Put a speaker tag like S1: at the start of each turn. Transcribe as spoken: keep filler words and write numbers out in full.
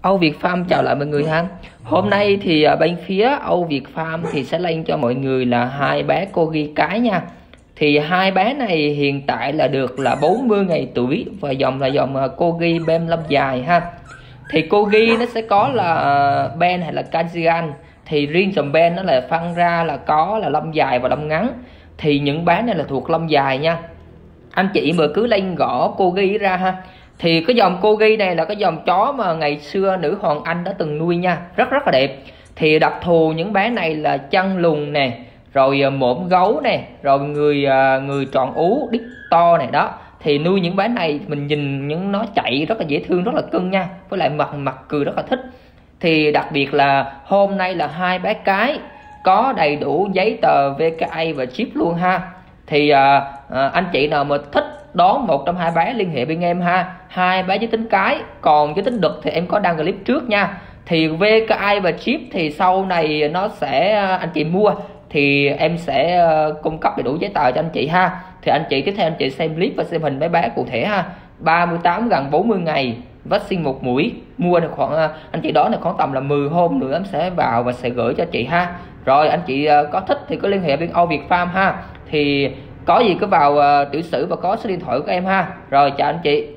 S1: Âu Việt Farm chào lại mọi người ha. Hôm nay thì à, bên phía Âu Việt Farm thì sẽ lên cho mọi người là hai bé corgi cái nha. Thì hai bé này hiện tại là được là bốn mươi ngày tuổi và dòng là dòng uh, corgi ben lông dài ha. Thì corgi nó sẽ có là uh, ben hay là Kanzian. Thì riêng dòng ben nó là phân ra là có là lông dài và lông ngắn. Thì những bé này là thuộc lông dài nha. Anh chị mà cứ lên gõ corgi ra ha. Thì cái dòng corgi này là cái dòng chó mà ngày xưa nữ hoàng Anh đã từng nuôi nha, rất rất là đẹp. Thì đặc thù những bé này là chân lùn nè, rồi mõm gấu nè, rồi người người tròn ú, đít to này đó. Thì nuôi những bé này mình nhìn những nó chạy rất là dễ thương, rất là cưng nha, với lại mặt mặt cười rất là thích. Thì đặc biệt là hôm nay là hai bé cái có đầy đủ giấy tờ vê ca a và chip luôn ha. Thì à, à, anh chị nào mà thích đón một trong hai bé liên hệ bên em ha. Hai bé giới tính cái, còn giới tính đực thì em có đăng clip trước nha. Thì vê ca a và chip thì sau này nó sẽ anh chị mua thì em sẽ uh, cung cấp đầy đủ giấy tờ cho anh chị ha. Thì anh chị tiếp theo anh chị xem clip và xem hình bé bé cụ thể ha. ba mươi tám gần bốn mươi ngày, vaccine một mũi, mua được khoảng uh, anh chị đó là khoảng tầm là mười hôm nữa em sẽ vào và sẽ gửi cho chị ha. Rồi anh chị uh, có thích thì có liên hệ bên Âu Việt Farm ha. Thì có gì cứ vào uh, tiểu sử và có số điện thoại của em ha. Rồi chào anh chị.